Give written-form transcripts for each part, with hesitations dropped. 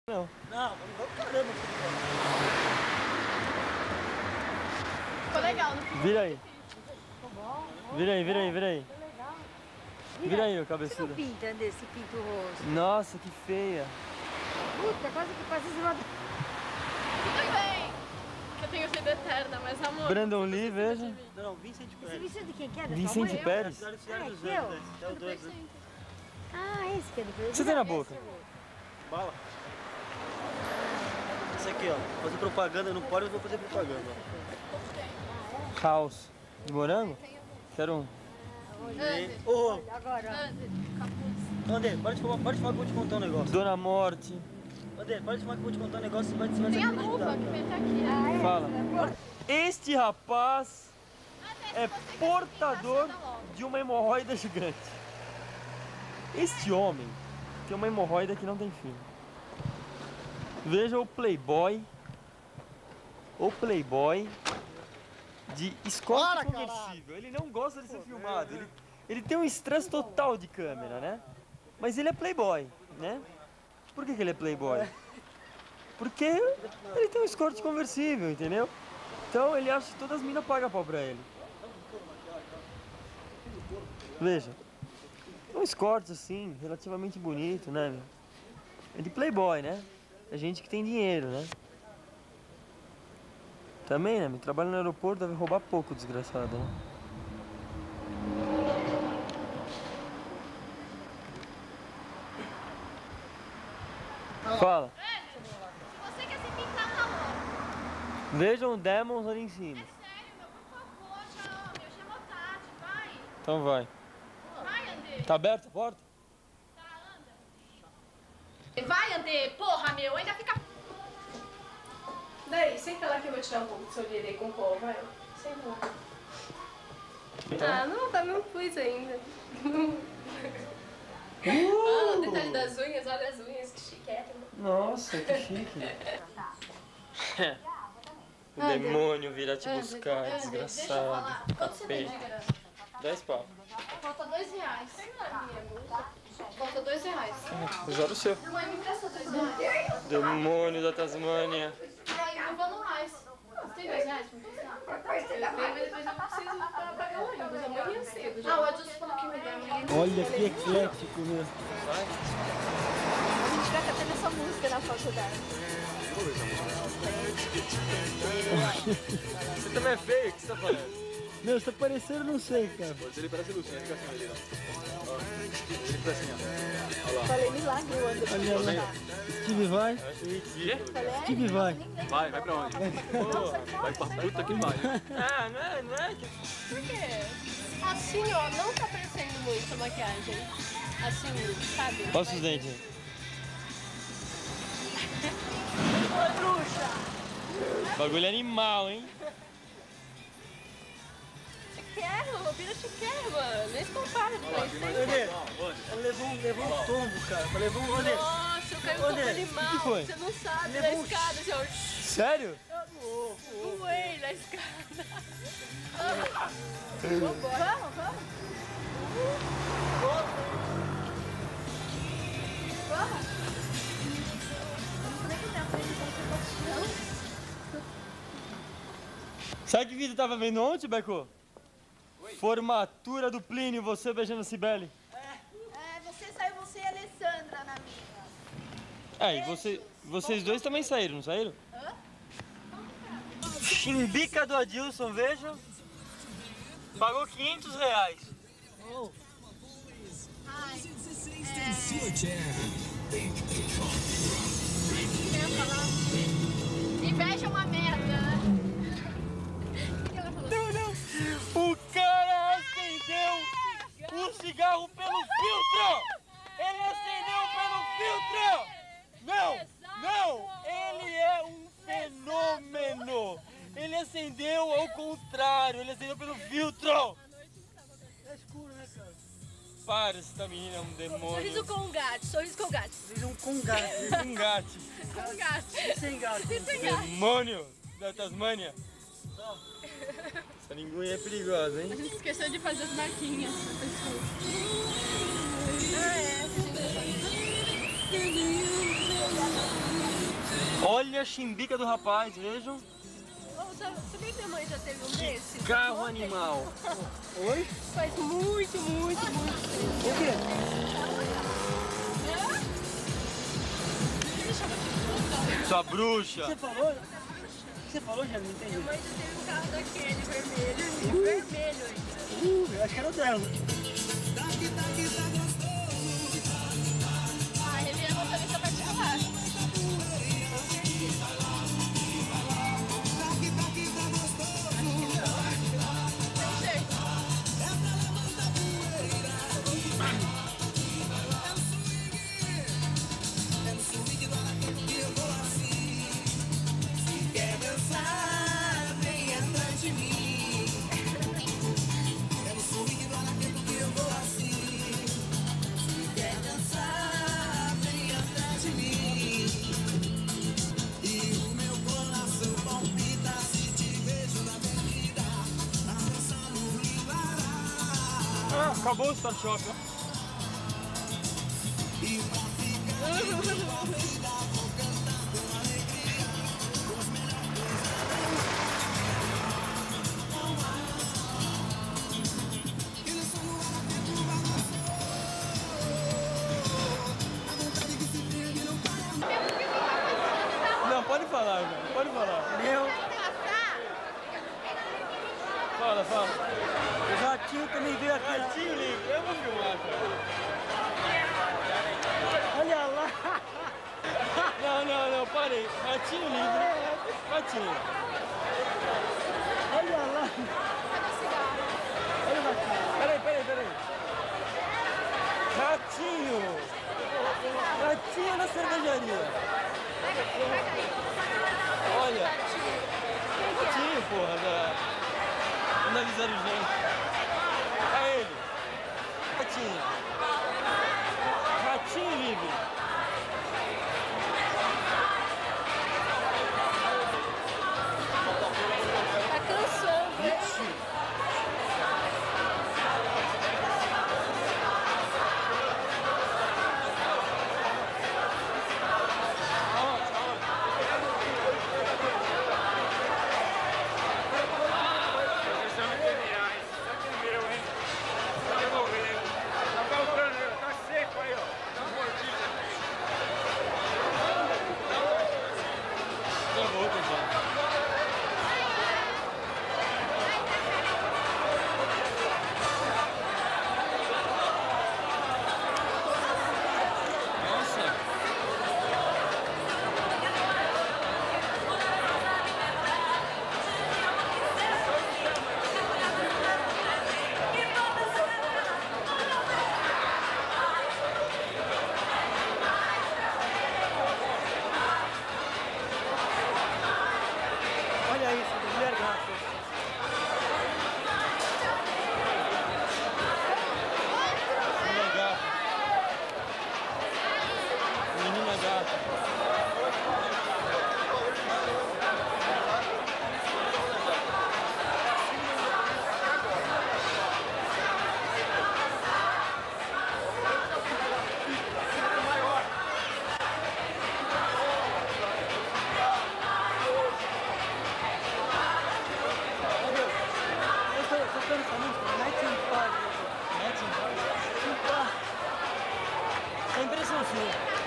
Não. Não, caramba. Ficou legal, não ficou? Vira aí. Ficou bom. Vira aí, vira aí, vira aí. Ficou legal. Vira aí, ô Você não cabeçudo. pinta desse pinto rosto? Nossa, que feia. Puta, quase zoado. Tudo bem. Eu tenho sido eterna, mas amor... Brandon Lee, veja. Não, Vincent Esse Pérez. vestido de quem que é? Da Vincent sua mãe? Pérez. É aqui, ó. É o dois, né? Ah, esse que é do O que você tem na Esse boca? eu vou. Bala. Esse aqui, ó. Fazer propaganda, não pode, eu vou fazer propaganda. House. De morango? Quero um. Ander, Ô, Agora, ó. Ander, capuz. Ander, pode falar que eu vou te contar um negócio. Dona Morte. Ander, pode falar que eu vou te contar um negócio, você vai se Tem a acreditar, luva cara. que vem até aqui, né? Ah, é? Fala. Este rapaz Ander, é se você quer portador pintar, logo. de uma hemorroida gigante. Este homem tem uma hemorroida que não tem fim. Veja o playboy. O playboy de escote conversível. Ele não gosta de ser filmado. Ele tem um estresse total de câmera, né? Mas ele é playboy, né? Por que ele é playboy? Porque ele tem um escorte conversível, entendeu? Então ele acha que todas as minas pagam pau pra ele. Veja. Um escorte assim, relativamente bonito, né, meu? É de playboy, né? É gente que tem dinheiro, né? Também, né? Me trabalha no aeroporto, deve roubar pouco, desgraçado, né? Fala. Se você quer se pintar, tá logo. Vejam o Demons ali em cima. É sério, meu, por favor, tchau, meu. Chama o Tati, vai. Então vai. Vai, Ander. Tá aberta a porta? Tá, anda. Vai, Ander. Porra, meu, ainda fica... Daí, senta lá que eu vou tirar um pouco do seu lelê com pó, vai. Senta lá. Ah, não, tá, não pus ainda. Ah, o detalhe das unhas, olha as unhas, que chiquérrimo. Nossa, que chique. O demônio virá te buscar, Deixa eu desgraçado. falar. Quanto você tem de Capeta. grana? 10 pau. Falta R$2. Falta R$2. Usar o seu. Mãe, me empresta R$2. Demônio da Tasmânia. Aí, não vou no mais. Você tem R$2 pra emprestar? Eu tenho, mas depois eu preciso pagar o ônibus amanhã cedo. Ah, o Adilson falou que me deu amanhã. Olha que eclético, meu. A gente vai cantando essa música na faculdade. Você também é feio, o que você tá falando? Meu, você tá parecendo, não sei, cara. Ele parece Luciano, fica assim ali, ó. Ó, ele fica assim, ó. Olha lá. Falei milagre, o André. Olha lá. Steve vai. Steve vai. Vai pra onde? Pô, vai pra puta que pariu. Ah, não é. Por quê? Assim, ó, não tá parecendo muito a maquiagem. Assim, sabe? Passa os dentes aí. Bagulho animal, hein? Chiquérrimo, vira chiquérrimo, mano. Nem se compara com isso. Ander, levou um tombo, cara. Levou um... Ander, Nossa, eu caí um pouco animal. que foi? Você não sabe da Levou um escada, assim, ó. Sério? Voei na escada. Vambora. Vamos. Sabe que vídeo tava vendo ontem, Beco? Formatura do Plínio, você beijando a Cibele. Você saiu, você e a Alessandra na minha. É, vocês dois também saíram, não saíram? Chimbica do Adilson, veja. Pagou R$500. Inveja é uma merda, né? O cara acendeu o cigarro pelo filtro! Ele acendeu pelo filtro! Não! Ele é um fenômeno! Ele acendeu ao contrário, ele acendeu pelo filtro! é escuro, né, cara? Para, essa menina é um demônio. Sorriso com gato, sorriso com gato. Vocês um com gato. Um gato. Com gato. Sem gato. Demônio da Tasmânia. Essa linguinha é perigosa, hein? A gente esqueceu de fazer as marquinhas. Ah, é. a chimbica do rapaz, vejam. Sabia que minha mãe já teve um desse? Carro animal. Oi? Faz muito tempo. O quê? Sua bruxa. Você falou? O que você falou, já não entendi. Minha mãe já teve um carro daquele vermelho. Vermelho ainda. Eu acho que era o dela. Ah, revira a motorista vai te falar. Tem jeito. Ah, acabou o Start Shop, ó. Não, pode falar, velho. Pode falar. Meu, Fala. o ratinho também veio aqui. Ratinho livre, eu vou filmar, cara. Olha lá. Não, parei. Ratinho livre. Ratinho. Olha lá. Olha o ratinho. Peraí. Ratinho. Ratinho na cervejaria. Olha. Ratinho, porra, da... Analisando gente. É ele. Ratinho. Ratinho livre. Tá cansando, né? Olha isso, mulher gata. Menina gata. Menina gata. Eu estou tocando essa música, Night in Park. É impressão sua.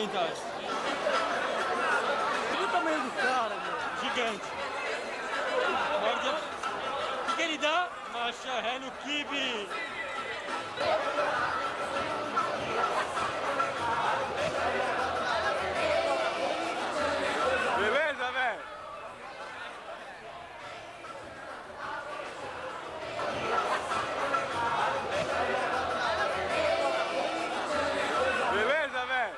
tamanho tá? Olha o tamanho do cara, meu. Gigante. Morde. O que ele dá? Macha ré no kibe. Beleza, velho? Beleza, velho?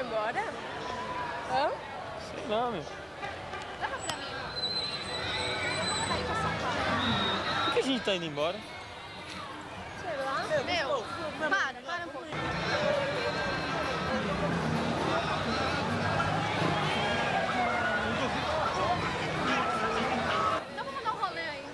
embora? Hã? Sei não, meu. Leva pra mim. Tá aí com a sacola. Por que a gente tá indo embora? Sei lá. Meu, para um pouco. Então vamos dar um rolê aí.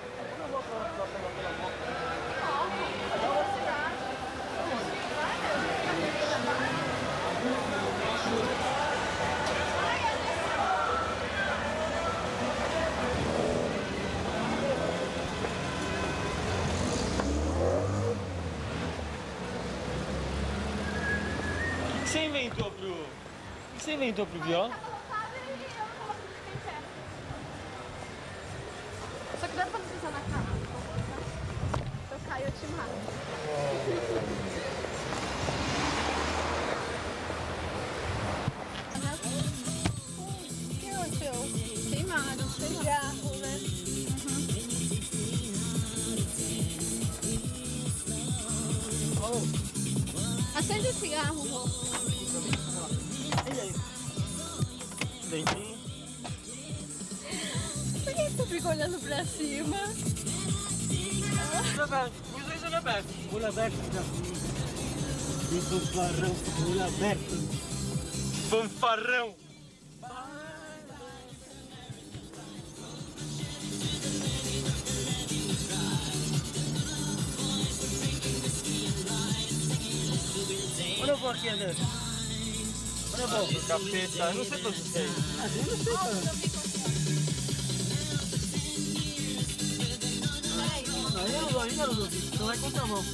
O que você inventou pro... O que você inventou pro viola? Tava lotado e eu não tava conseguindo ficar em pé. Só que dá pra não pisar na cama. Se eu cair, eu te mato. O que aconteceu? Queimaram, cigarro, né? Acende o cigarro, Rô. Dentinho? Por que tu fica olhando pra cima? Os dois olhos abertos. Olho aberto, de fanfarrão, olho aberto. Fanfarrão. Onde eu vou aqui, André? Onde eu vou? Capeta, eu não sei pra você. Eu não sei, cara. Ainda não, não vai contra a mão.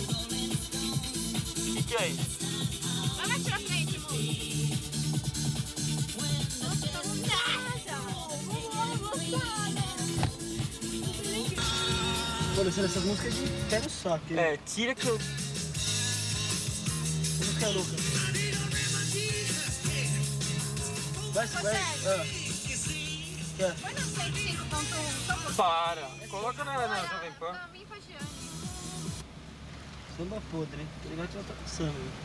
O que é isso? Vai mais pra frente, amor. Nossa, tá Olha, essas músicas de pega o saco. Hein? É, tira que eu... Música louca. Vai, vai. Põe no 105.1, só por Para. Coloca na Jovem Pan. pra mim, Fagiane. Samba podre, hein? Tô ligado que ela tá com samba. Hein?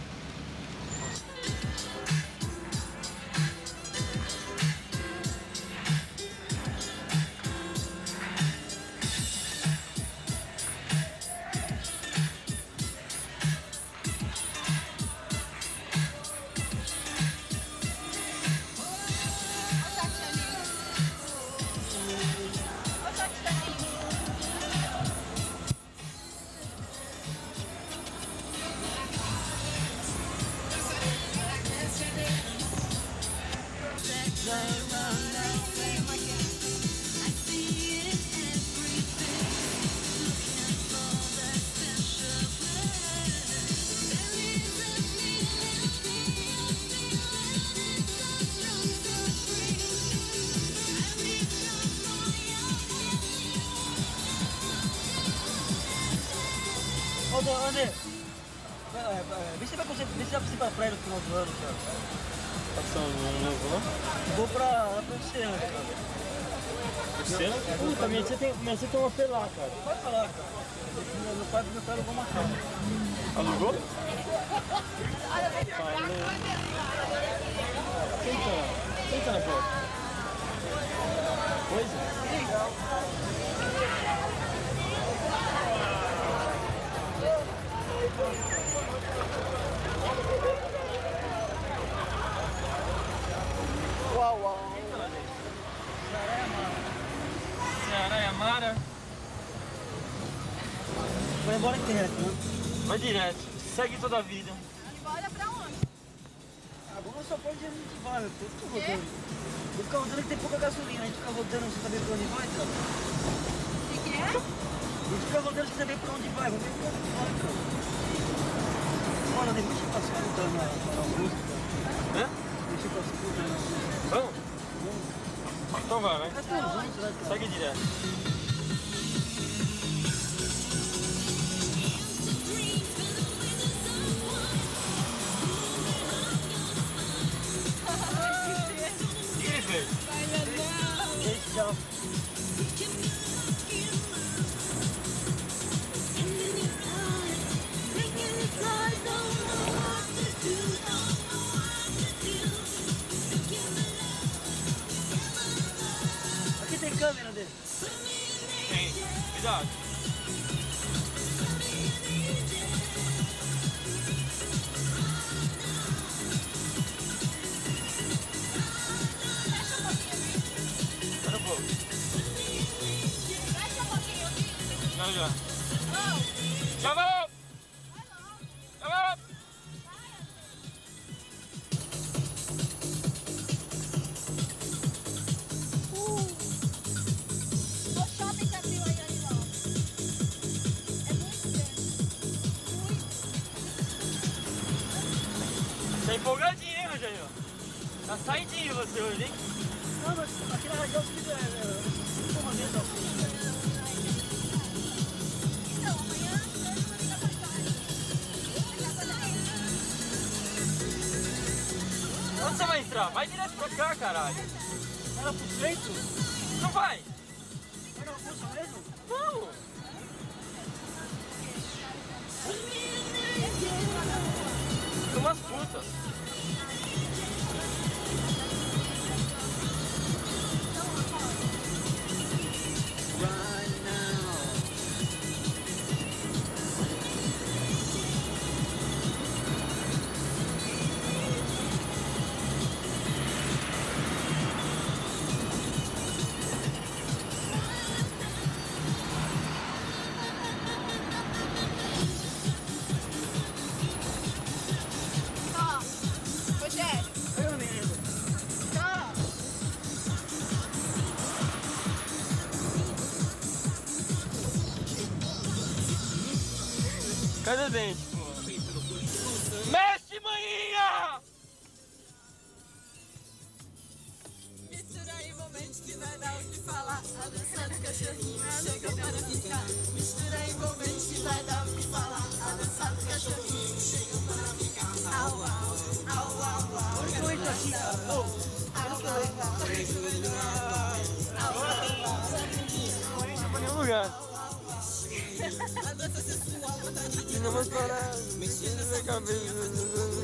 André, vê se dá pra você ir pra praia no final do ano, cara. Passando um novo lá. Vou pra Oceano, cara. Você? Puta, minha tia tem um AP lá, cara. Pode falar, cara. Meu pai e meu pai alugou uma casa. Alugou? Senta na porta. Coisa? Uau, uau. Ceará e Amara. Vai embora direto, né? Vai direto. Segue toda a vida. Embora pra onde? Agora só pode ir a gente vai, eu tô rodando. Vou ficar rodando que tem pouca gasolina, a gente fica rodando sem saber pra onde vai, cara. O que é? A gente fica rodando sem saber pra onde vai, vamos ver pra onde vai, cara. Olha, deixa eu passar escutando a música. Hã? Deixa eu passar escutando a música. Vamos? Então vai, vai. Nós estamos juntos, né, cara? Segue direto. O que ele fez? Gente, tchau. Cuidado. Espera um pouco. Fecha um pouquinho, Vitor. Já, já. Oh, Já vou! Já vou! o shopping que abriu aí, ó. É muito grande. Muito. Tá empolgadinho, hein, Rogério? Tá saidinho você hoje, hein? Não, mas aqui na região se é comandante da Então, amanhã eu vou ligar pra casa. Onde você vai entrar? Vai direto pra cá, caralho. Era pro centro? Não vai? Era uma moça mesmo? Vamos! Umas putas. Ó, Rogério, Eu mesmo. ó. Cadê o dente, pô? Mexe, maninha! Mistura envolvente que vai dar o que falar. Avançando cachorrinho, chega para ficar. Mistura envolvente que vai dar o que falar. Avançando cachorrinho, chega para ficar. Au, au, au, au, au. Olha que eu entro aqui, cara. Pô, Não entra pra nenhum lugar. A dança sensual, vontade de Não vamos parar. Mexendo na cabeça.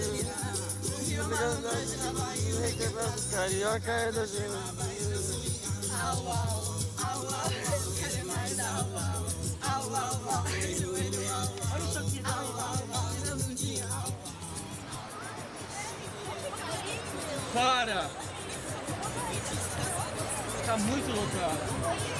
Carioca é da gente. au, au, au, au. Quero mais au, au, au, au, au. Joelho, au, olha isso aqui au, também. au, au. Na bundinha, au. Para! Tá muito lotado.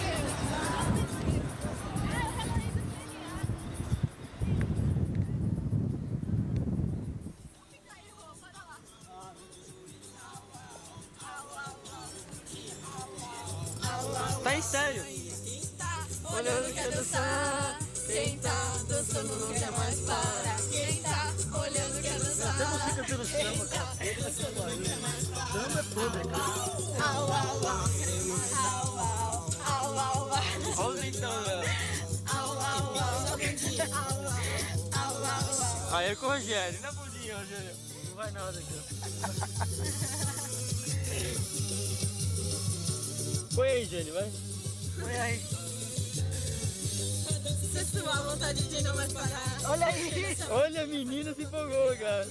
Tá em sério? Olhando quer dançar, quem tá dançando não quer mais parar. Quem tá olhando quer dançar. Até você cantando samba, cara. Samba é podre, cara. Au, au, au, au, au, au, au, au. Olha os então, velho. Au, au, au, na bundinha. Au, au, au, au, au. Aí é com o Rogério. Na bundinha, Rogério. Não vai nada aqui, Põe aí, Jane, vai. ó. Olha aí. Sensual, vontade de não mais parar. Olha aí. Olha, a menina se empolgou, cara.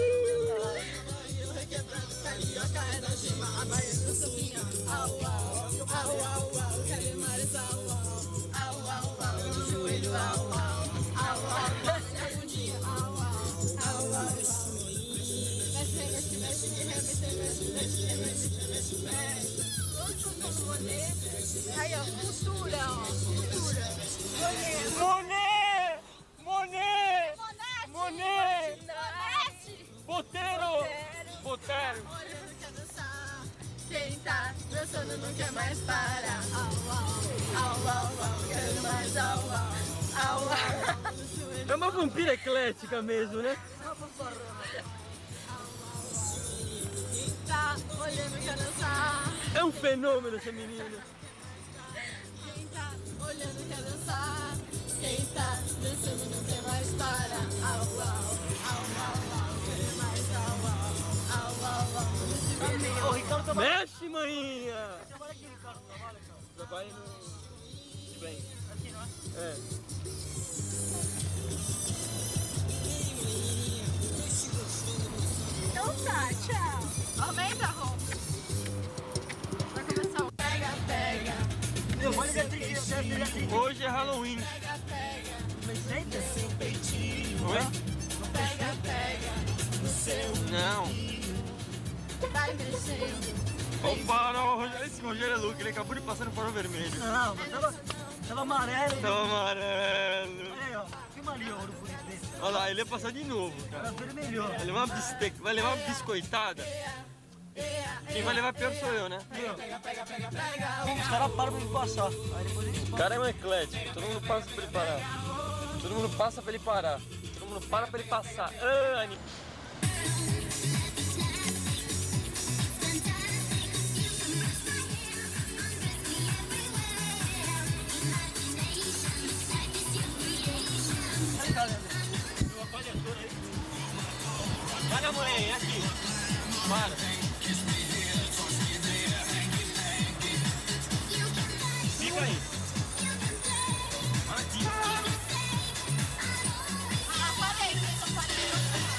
Requebrando carioca, é da gema, a baia do sopinha. Au, au, au, au, au. Quero mais au, au, au, au, au. No joelho, au, au, au, au. Na bundinha, au, au, au, au. Mexe, mexe, mexe, mexe, mexe, mexe, mexe, mexe, mexe. Aí, ó, costura, ó, costura. Monet! Monet! Monet! Boteiro! Boteiro! Olhando quer dançar, quem tá dançando não quer mais parar. Au, au, au, au, au, quero mais au, au, au, au. É uma vampira eclética mesmo, né? Quem tá olhando quer dançar, É um fenômeno essa menina. quem tá olhando quer dançar, quem tá dançando não quer mais parar. Au, au, au, au, au, quero mais au, au, au, au, au. Ô, Ricardo tá Mexe, maninha! trabalha aqui, Ricardo. Trabalha, cara. Trabalha no... Bem. Aqui, não é? É. Então tá, tchau. Aumenta a roupa. Vai começar o pega, pega. Meu, olha que tem que Hoje é Halloween. Oi? Não. Vai crescendo. Opa, não, esse Rogério é louco, ele acabou de passar no farol vermelho. Não, mas tava amarelo. Tava amarelo. Olha aí, ó. Filma ali, ó, o bonito desse. Olha lá, ele ia passar de novo, cara. Tava vermelhou. Vai levar uma biscoitada. Quem vai levar pior sou eu, né? Os caras param pra me passar. Aí depois eles O cara é um eclético, todo mundo passa pra ele parar. Todo mundo passa pra ele parar. Todo mundo para pra ele passar. Olha a mãe, aqui. Para. Fica aí. Aqui. Parei, eu parei.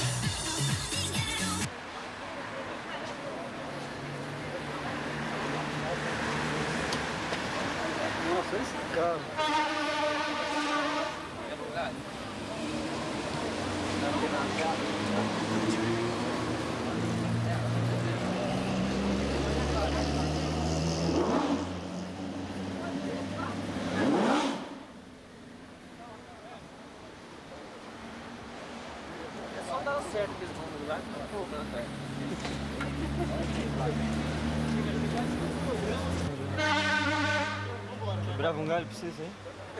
Nossa, esse carro. É só dar certo que eles vão no lugar. Quebrava um galho pra vocês aí?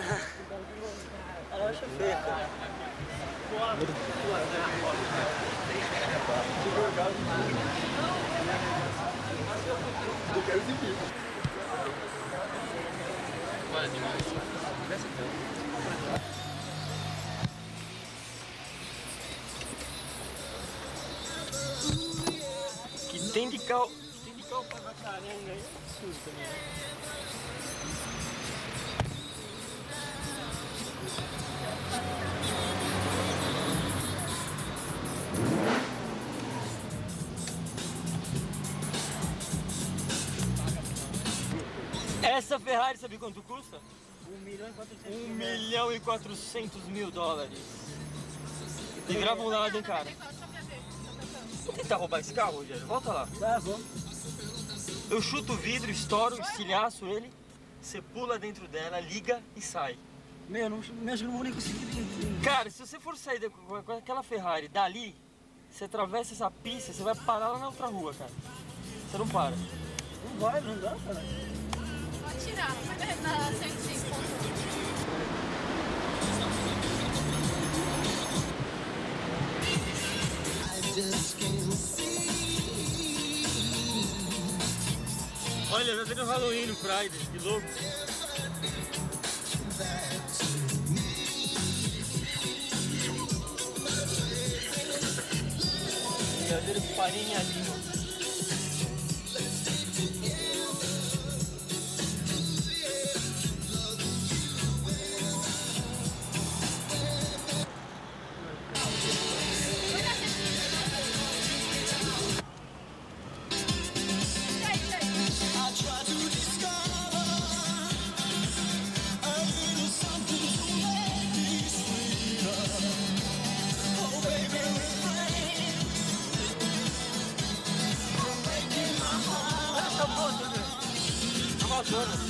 Eu acho feio, cara. Que tem de carro pra caranga aí, é absurdo também, né? Essa Ferrari, sabe quanto custa? 1.400.000 dólares. E grava um lado, hein, cara. Vou tentar roubar esse carro, Rogério. Volta lá. Tá, vamos. Eu chuto o vidro, estouro, estilhaço ele. Você pula dentro dela, liga e sai. Meu, acho que não vou nem conseguir. Cara, se você for sair com aquela Ferrari dali, você atravessa essa pista, você vai parar lá na outra rua, cara. Você não para. Não vai, não dá, cara. Pode tirar, vai na 105. Olha, já teve um Halloween no Pride, que louco. Verdadeiro farinha ali. Amazonas.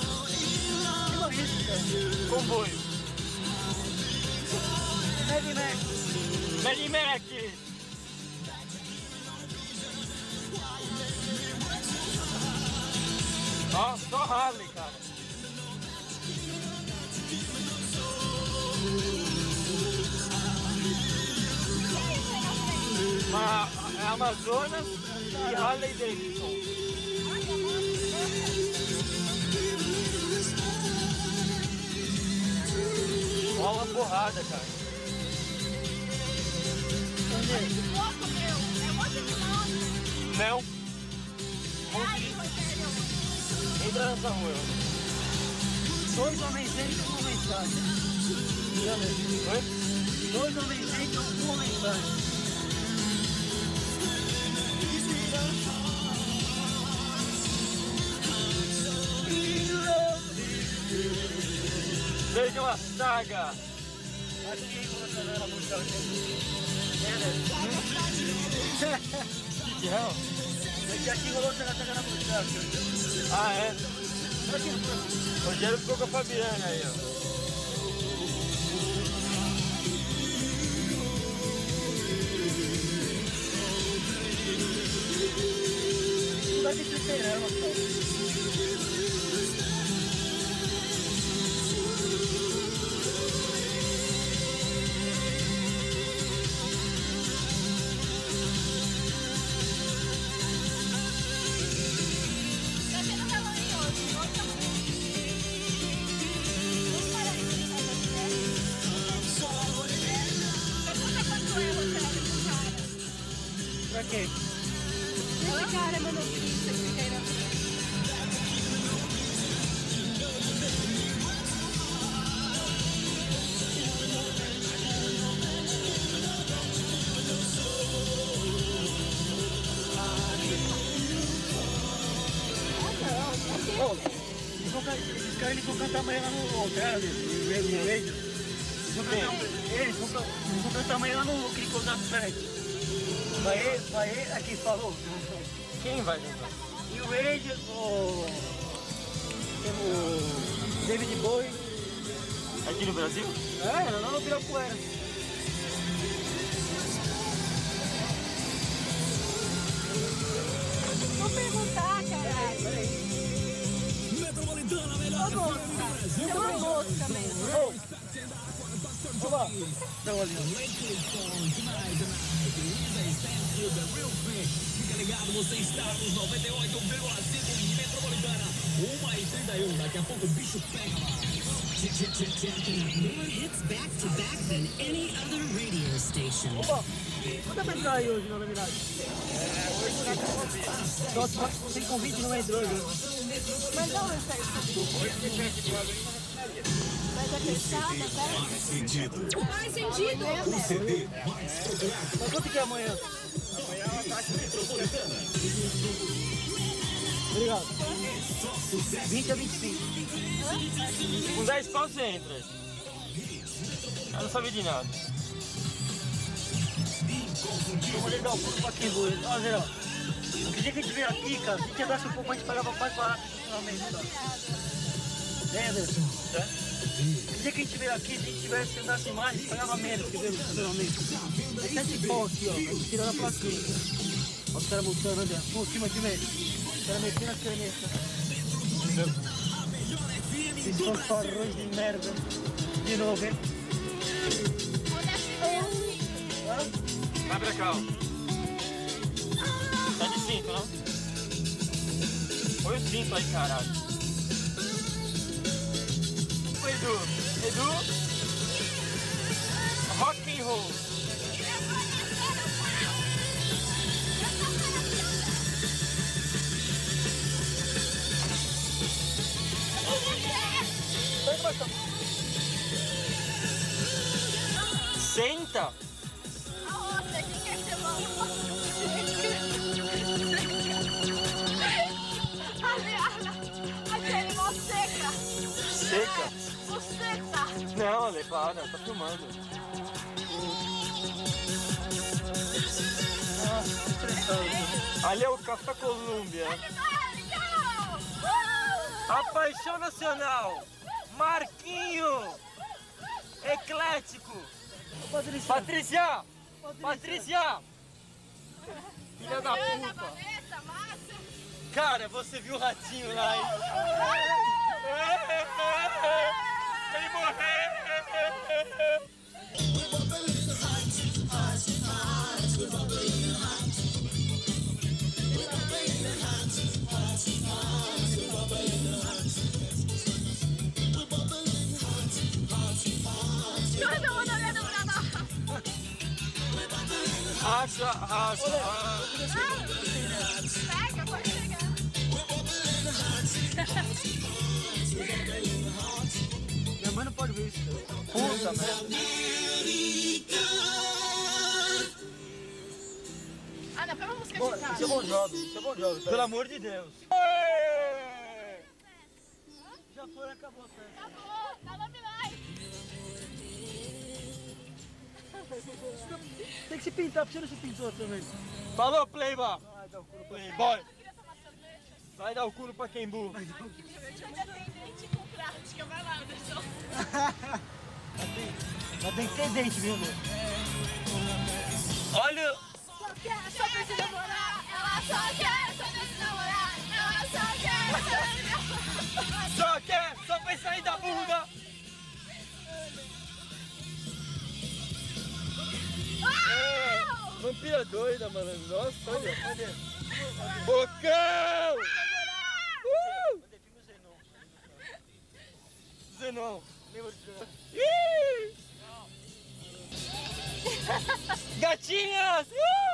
Comboio. Mad Max. Ó, só Harley, cara. É Amazonas e Harley Davidson. Ó, uma porrada, cara. Louco, meu. É um monte de moto. Não. Aí, Rogério. Entra nessa rua. Dois homens dentro e uma mensagem. Oi? Dois homens dentro e uma mensagem. Vejam a saga. Que é? Aqui rolou essa saga na música. Ah, é? O Rogério ficou com a Fabiana aí, ó. Não dá de fliperama, cara. Tá tendo Halloween hoje, outro Halloween. Vamos parar de brincar com você. Pergunta quanto é, Rogério, pro cara. Pra quê? Esse cara é monopolista que fica aí na frente. Esses caras vão cantar amanhã lá no Alter, eles vão cantar amanhã lá no Cricô da Frente. Vai, aqui falou. Quem vai cantar? E o Rage, o David Bowie. Aqui no Brasil? É, lá no Pirapuera. Vou perguntar, caralho. Metropolitana, Ô, melhor moça, você é uma mosca mesmo. Vamos lá. Então, ali, Fica ligado, você está nos 98,5 Metropolitana. 1h31, daqui a pouco o bicho pega lá. More hits back to back than any other radio station. Opa, quanto é pra entrar aí hoje, na verdade? Só sem convite não entrou hoje. Mas não, isso aí. Mas é fechada, tá? Faz sentido. Mas quanto que é amanhã? Obrigado. 20 a 25. Com 10 pau você entra. Eu não sabia de nada. Vamos ligar o pouco pra quem voa. Ó, Zé, ó. O dia que a gente veio aqui, cara, se a gente andasse um pouco, a gente pagava mais barato no estacionamento, tá? É, Anderson? O dia que a gente veio aqui, se a gente tivesse andasse mais, a gente pagava menos, quer ver, no estacionamento. É 7 pau aqui, ó, a gente tirando a plaquinha. Ó, os caras voltando, André. Pô, time aqui mesmo. Os caras metendo as crementas. Esses fanfarrões de merda. De novo, hein? Vai pra cá, ó. Tá de cinto, não? Põe o cinto aí, caralho. Ô, Edu. Edu. Rock and roll. Senta. Aonde? Quem quer ser bom? Aquele mó seca. Seca? Buceta. Não, Ale, para, tá filmando. Ali é o Café Colômbia. A paixão nacional. Marquinho. Eclético. Patrícia. Patrícia. Filha da puta. Cara, você viu o ratinho lá, hein? Ele morreu. Racha, racha. Pega, pode pegar. Minha mãe não pode ver isso. Puta merda. Ah, não, põe uma música Bom, de casa. isso é bom jovem, isso é bom jovem. Pelo amor de Deus. Já foi, acabou a festa. Acabou, tá no milagre. Tem que se pintar, por que você não se pintou também? Falou, Playboy! Vai dar o cu no Playboy! Vai dar o cu no Pacaembu! Eu tinha dependente com prática, vai lá, Anderson. Mas tem que ter dente, viu, meu? Olha! Só precisa namorar, ela só quer se namorar, ela só quer Só pensar em dar bunda! Vampira doida, malandro. Nossa, olha. Bocão! Zenon. Gatinhas!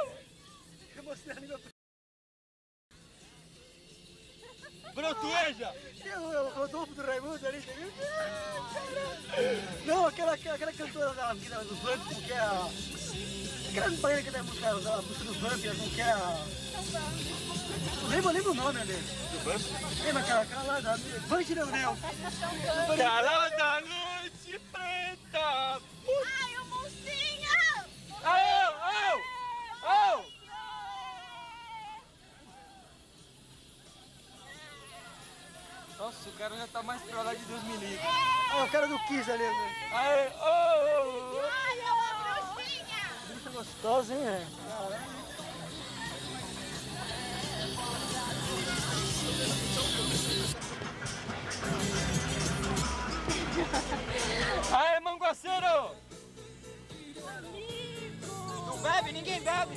Brotueja! O Rodolfo do Raimundo ali, você viu? Não, aquela cantora dos Vamp, como que é a... Aquela baiana que tem a música dos Vamp, como que é a... Lembra o nome dele? Do Vamp? Lembra aquela lá da... Vante Leonel. Cara da noite preta! Ai, o monstrinho! Au! Nossa, o cara já tá mais pra lá de Deus me livre. Ah, o cara do Kiss ali, né? Aê, Ai, é uma bruxinha! Bicha gostosa, hein, velho? Aê, manguaceiro! Não bebe? Ninguém bebe.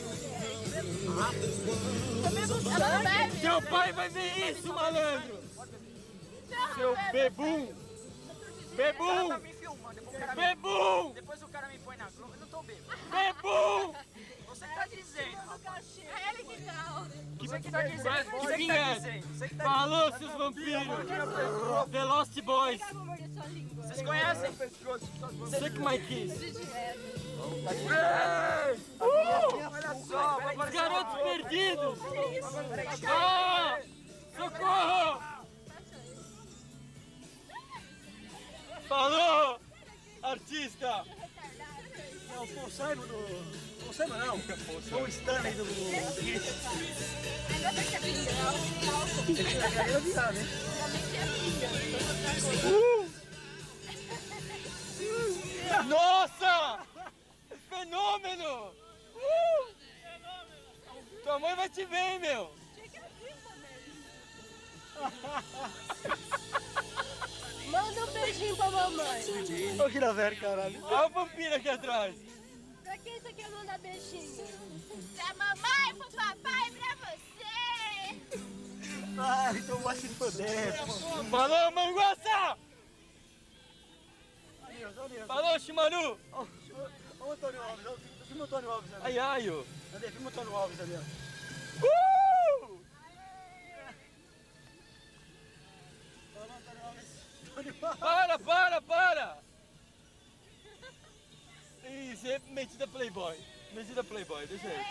Ela não bebe! Seu pai vai ver isso, malandro! Seu bebum! Bebum! Tá me filmando. Bebum! Depois o cara me põe na Globo. Eu não tô bêbado. Bebum! Você que tá dizendo. É ele que tá, ó. Você que tá dizendo. Você que tá vinheta? dizendo. Você que tá Falou, seus vampiros! The Lost Boys! Eu vou morder sua língua. Vocês conhecem? Suck my kiss! Olha só, vai Os aparecer garotos uma- perdidos! Ah! Socorro! Falou! Artista! É o Paul Simon do... Paul Simon não. Paul Stanley do Kiss. Ainda bem que é pingal. Ele é carreira virada, hein? Nossa! Fenômeno! Tua mãe vai te ver, hein, meu! Manda um beijinho pra mamãe. Olha que da velha, caralho. Olha o vampiro aqui atrás! Pra quem você quer mandar beijinho? Pra mamãe, pro papai e pra você. Ah, então vai se foder. Falou, Manguaça! Adeus. Falou, Shimaru! Ó o Antônio Alves, ó. Filma o Antônio Alves ali. Ai, ai, ó. Cadê? Filma o Antônio Alves ali, ó. Fala, Antônio Alves. Antônio Alves. Para! Isso, é metida Playboy. Metida Playboy, deixa aí.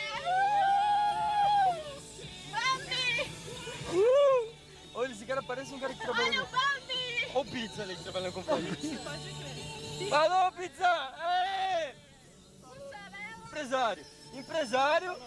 Bambi! Olha, esse cara parece um cara que trabalha Olha o no... Bambi! Olha o Pizza ali que trabalha com família. Falou, Pizza! Aê! Empresário!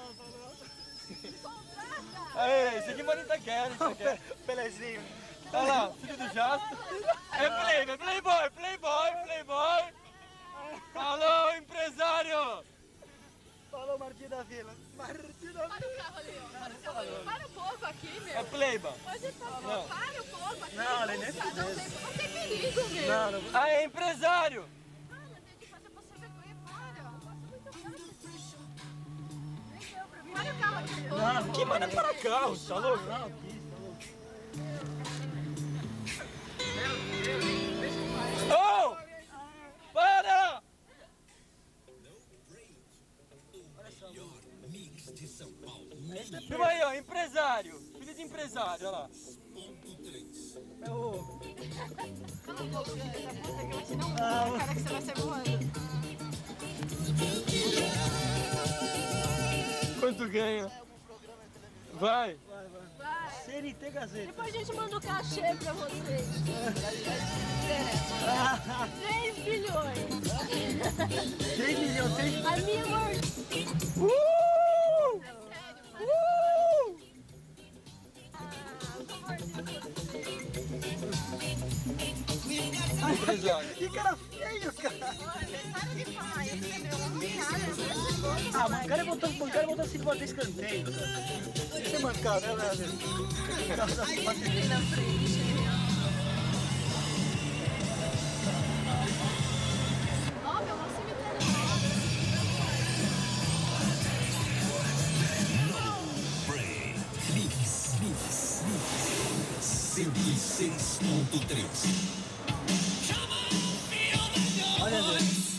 Aê, esse aqui mora em Itaquera, Pelezinho. Olha lá, filho do Jasper. É Playboy! Falou, empresário! Falou, Martinho da Vila. Martinho da Para o carro ali, ó. Para o carro ali. Para um pouco aqui, meu. É Playba. Pode falar. Não. Para um pouco aqui. Não, ele nem Não tem perigo, meu. Não. Aê, empresário! Para, tem que fazer você vergonha. Para. Passa muito rápido. Nem deu pra mim. Para o carro aqui. Não, Que manda para carro, tá louco? Não, que isso, tá louco. Oh! Para! Filma aí, ó, empresário. Filho de empresário, olha lá. É o... Fala um pouco dessa puta que eu vou te dar um pulo na cara que você vai sair voando. Quanto ganha? Vai. Vai. CNT Gazeta. Depois a gente manda o cachê pra vocês. 3 bilhões. 3 milhões, 3 A minha amor. Que cara feio, cara. Para de falar isso, meu. Cara, Ah, mancada é botar assim pra bater escanteio. Isso é mancada, né, velho? Ó, meu, um cemitério. 106.3. Olha, velho.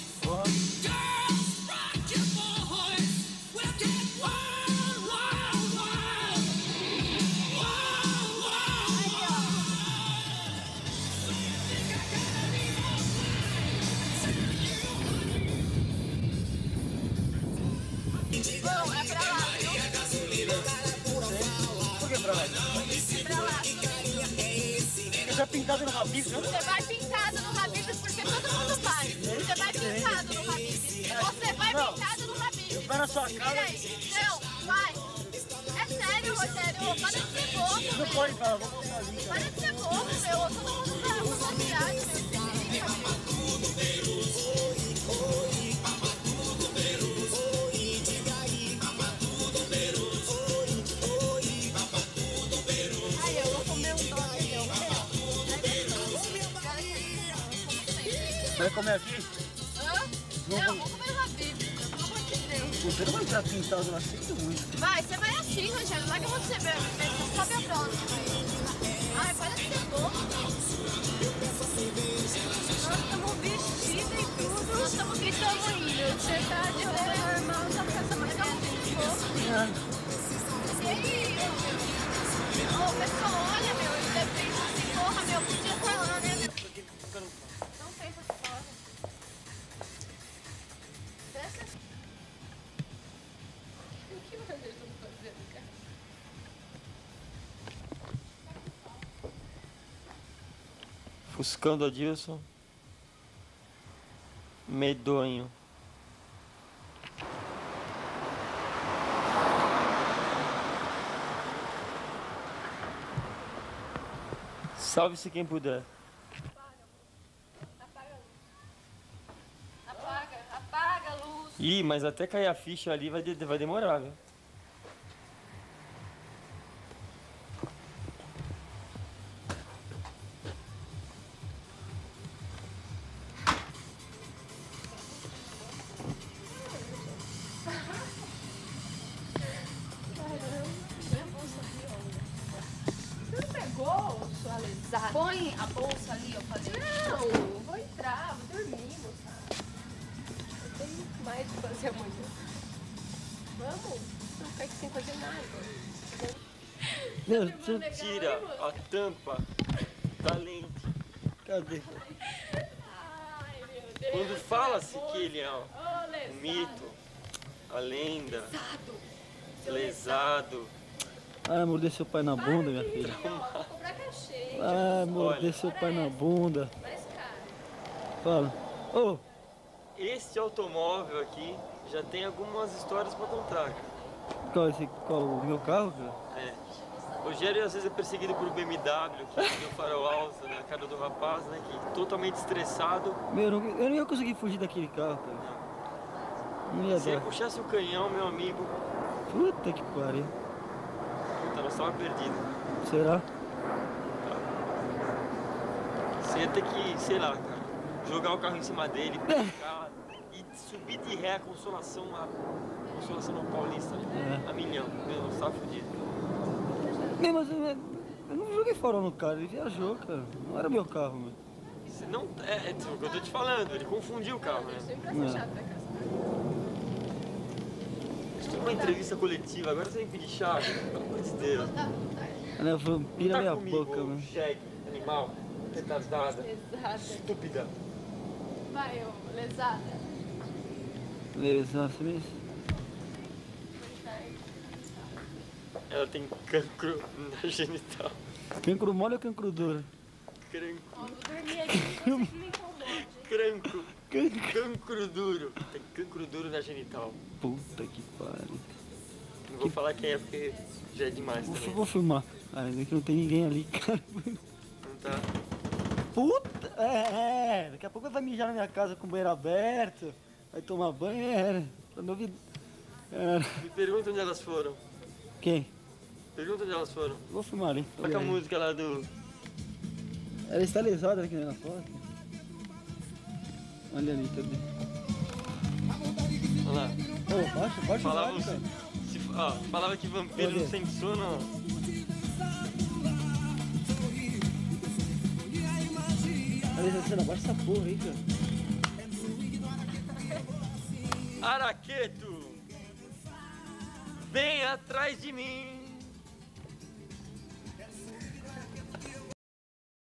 Bom, é pra lá, viu? Por que pra lá? É pra lá. Você tá pintado no rabisco, né? Você vai pintado no Habib's porque todo mundo vai. Você vai pintado no Habib's. Você vai Não. pintado no Habib's. Vai na sua cara. Peraí. Não, vai. É sério, Rogério. Para de ser bobo, Não meu. pode falar, vamos mostrar ali. Para de ser bobo, meu. Todo mundo vai arrumar viagem. Ai, eu vou comer um doce, meu. Vai comer aqui? Hã? Não, vou comer o Habib's. Pelo amor de Deus. Você não vai entrar pintado lá, sinto muito. Vai, você vai assim, Rogério. Larga você mesmo. Sobe a próxima. Ai, para de ser bobo. Nós estamos vestidos e tudo. Nós estamos gritando ainda. Você tá de roupa normal, tá com essa mais muito pouco. E aí, ô, pessoal, olha, meu, ele deve ter isso assim, porra, meu, podia estar lá, né, meu? Não tem pra fora. Desce. O que mais eles estão fazendo, cara? Fuscando Adilson. Medonho. Salve-se quem puder. Apaga a luz. Ih, mas até cair a ficha ali vai demorar, viu? Você não pegou, sua lesada? Põe a bolsa ali, eu falei. Não, vou entrar, vou dormir, moçada. Eu tenho mais o que fazer amanhã. Vamos? Não ficar aqui sem fazer nada. Meu, Legal, Tira hein, moça? a tampa da lente. cadê? Ai, meu Deus. Quando fala-se que ele é Ô, o lesado. mito, a lenda, Seu lesado. Ah, morder seu pai na bunda, minha filha. Ó, vou cobrar cachê. Ah, morder Olha. seu pai na bunda. Mais caro. Fala. Ô, Este automóvel aqui já tem algumas histórias pra contar. qual o meu carro, cara? É. Rogério às vezes é perseguido por BMW, que deu farol alto na cara do rapaz, né? Que totalmente estressado. Meu, eu não ia conseguir fugir daquele carro, cara. Não ia Se ele dar. puxasse o canhão, meu amigo, Puta que pariu. puta, nós tava perdido. Será? Você ia ter que, sei lá, cara, jogar o carro em cima dele, pegar e subir de ré a consolação no Paulista, né? A milhão. Meu, nós tava fudido. Não, mas eu não joguei farol no cara, ele viajou, cara. Não era meu carro, meu. Você não, é o que eu tô te falando, ele confundiu o carro, né? Sempre essa chata, cara. Isso é uma entrevista coletiva, agora você vem pedir chave, pelo amor de Deus. Ela é vampira Não minha tá comigo, boca, mano. jegue, animal, retardada, Lesada. estúpida. Vai, ô, lesada. Exato mesmo. Ela tem cancro na genital. Cancro mole ou cancro duro? Cranco. Ó, vou dormir aqui, você que me incomoda. Cranco. Cancro duro. Tem cancro duro na genital. Puta que pariu. Não vou falar quem é porque já é demais também. Vou filmar. Ah, ainda que não tem ninguém ali, cara. Não tá? Puta! Daqui a pouco vai mijar na minha casa com o banheiro aberto. Vai tomar banho, Pra não ouvir. Me pergunta onde elas foram. Quem? Pergunta onde elas foram. Vou filmar ali. Toca a música lá do... Ela está lesada aqui na foto. Olha ali, cadê? Olha lá. Ô, baixa Falava, o rádio, cara. falava que vampiro não sente sono, ó. Alessandra, baixa essa porra aí, cara. Araqueto, vem atrás de mim.